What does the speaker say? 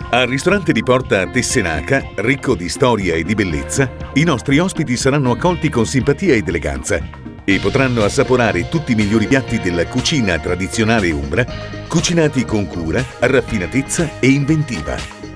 Al ristorante di Porta a Tessenaca, ricco di storia e di bellezza, i nostri ospiti saranno accolti con simpatia ed eleganza e potranno assaporare tutti i migliori piatti della cucina tradizionale umbra, cucinati con cura, raffinatezza e inventiva.